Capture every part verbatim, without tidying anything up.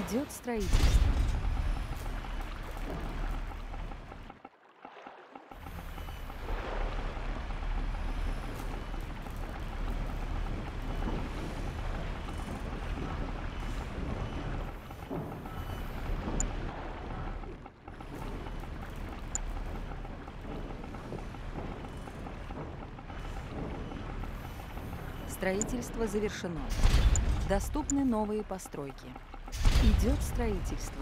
Идет строительство. Строительство завершено. Доступны новые постройки. Идет строительство.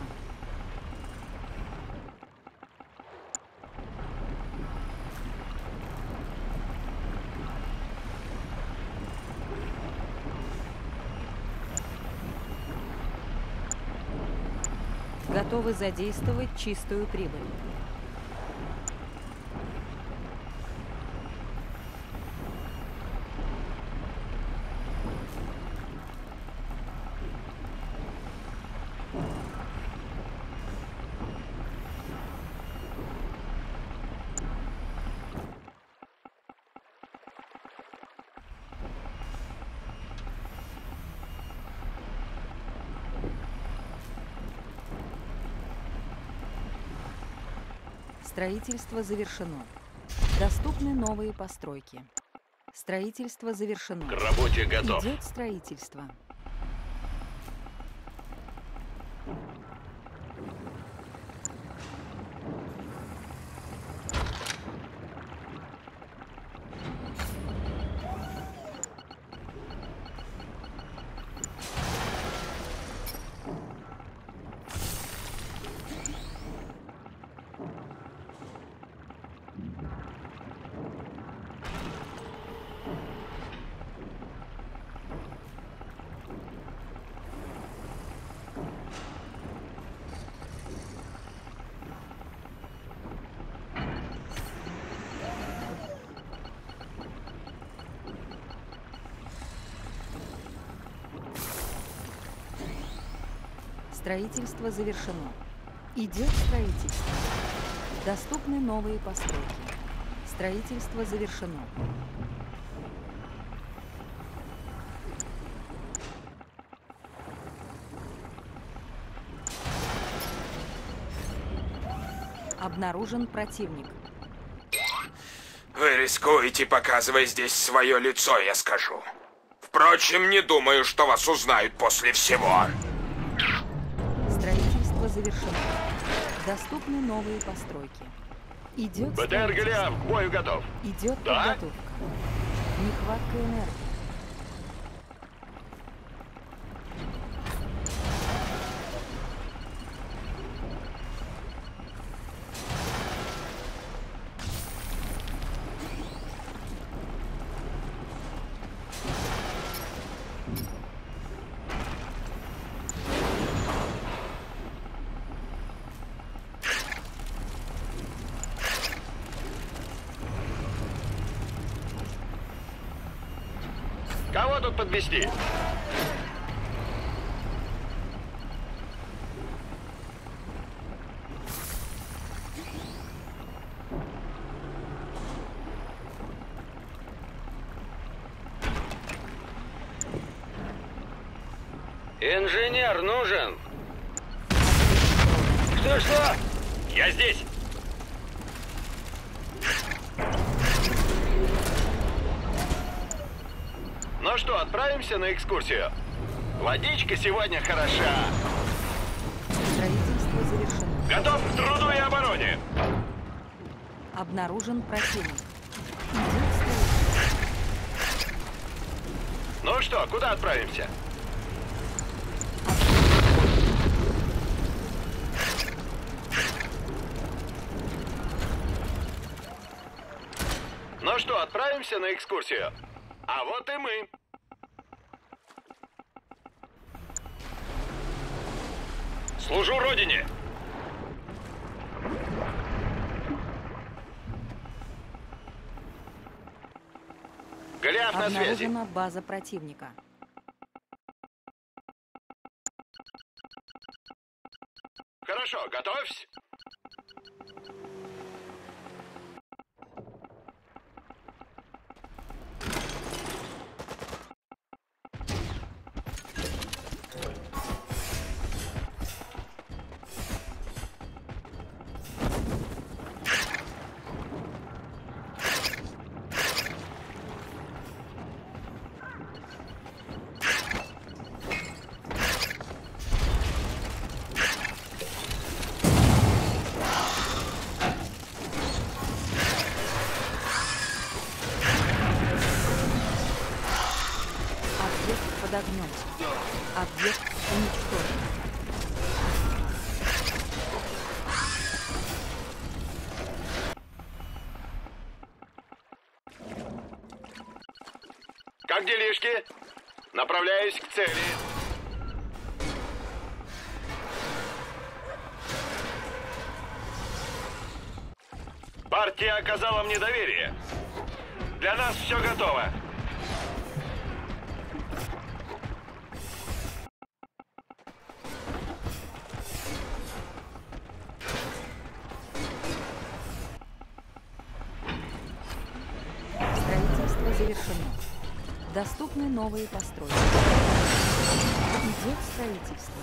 Готовы задействовать чистую прибыль. Строительство завершено. Доступны новые постройки. Строительство завершено. К работе готов. Идет строительство. Строительство завершено. Идет строительство. Доступны новые постройки. Строительство завершено. Обнаружен противник. Вы рискуете, показывая здесь свое лицо, я скажу. Впрочем, не думаю, что вас узнают после всего. Строительство завершено. Доступны новые постройки. Идет БТР Голиаф к бою готов. Идет Да? подготовка. Нехватка энергии. Кого тут подвести? Инженер нужен. Что-что? Я здесь. Ну что, отправимся на экскурсию? Водичка сегодня хороша. Строительство завершено. Готов к труду и обороне. Обнаружен противник. Идет строительство. Ну что, куда отправимся? Ну что, отправимся на экскурсию? А вот и мы. Служу Родине. Голиаф на связи. Обнаружена база противника. Хорошо, готовься. Как делишки? Направляюсь к цели. Партия оказала мне доверие. Для нас все готово. Строительство завершено. Доступны новые постройки. Идет строительство.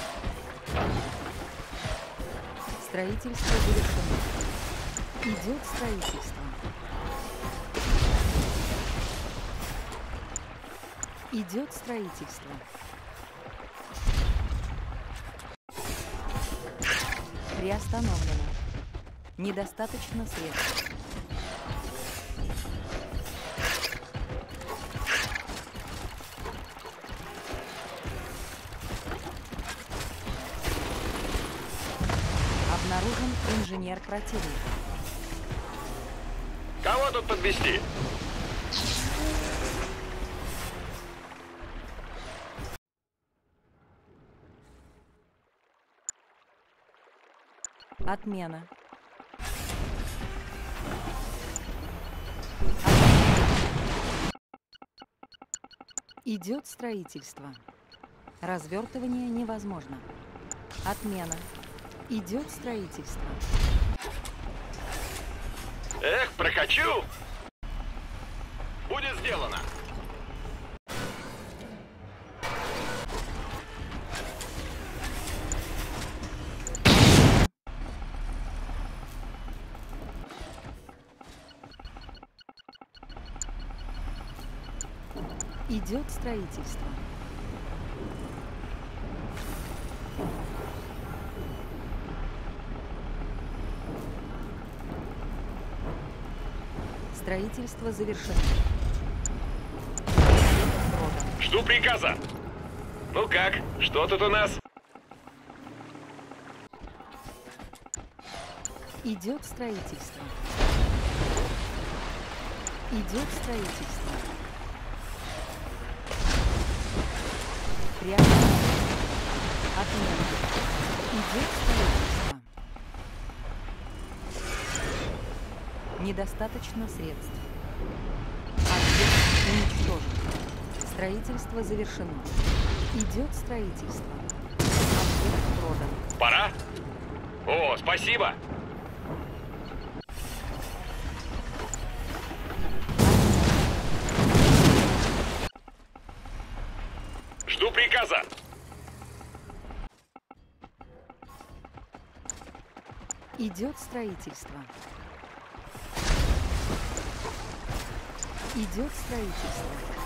Строительство завершено. Идет строительство. Идет строительство. Приостановлено. Недостаточно средств. Обнаружен инженер противника. Кого тут подвести? Отмена. Идет строительство. Развертывание невозможно. Отмена. Идет строительство. Эх, прокачу! Будет сделано. Идет строительство. Строительство завершено. Жду приказа. Ну как, что тут у нас? Идет строительство. Идет строительство. Прямо. Отмена. Идет строительство. Недостаточно средств. Объект уничтожен. Строительство завершено. Идет строительство. Объект продан. Пора? О, спасибо. Жду приказа. Идет строительство. Идет строительство.